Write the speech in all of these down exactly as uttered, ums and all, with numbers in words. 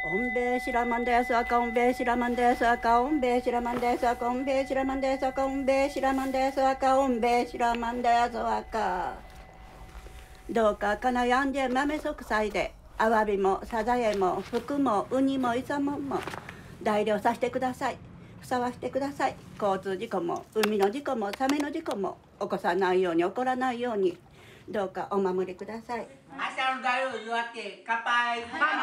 おんべえしらまんです赤おんべえしらまんです赤おんべえしらまんです赤おんべえしらまんです赤おんべえしらまんです赤おんべえしらまんです赤。どうかかなやんで豆息災でアワビもサザエも福もウニもイサモンも代理させてください。ふさわしてください。交通事故も海の事故もサメの事故も起こさないように起こらないようにどうかお守りください。 明日の大王祝って乾杯。乾杯。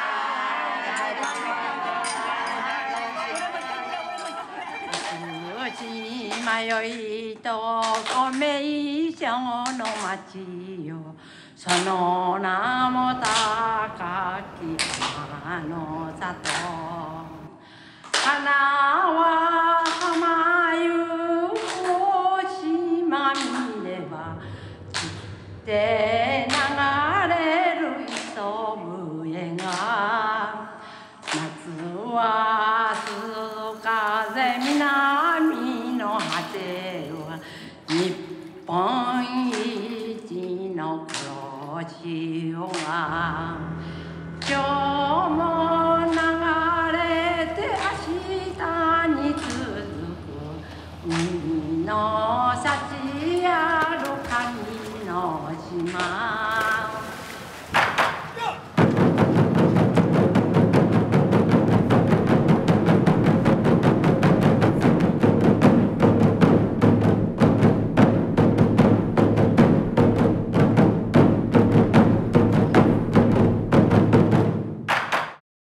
迷いと米一緒の町よ、その名も高き花の里。花は浜ゆこ島見れば散って流れる磯笛が、夏は涼風南の果ては日本一の黒潮が、今日も流れて明日に続く海の幸ある神の島。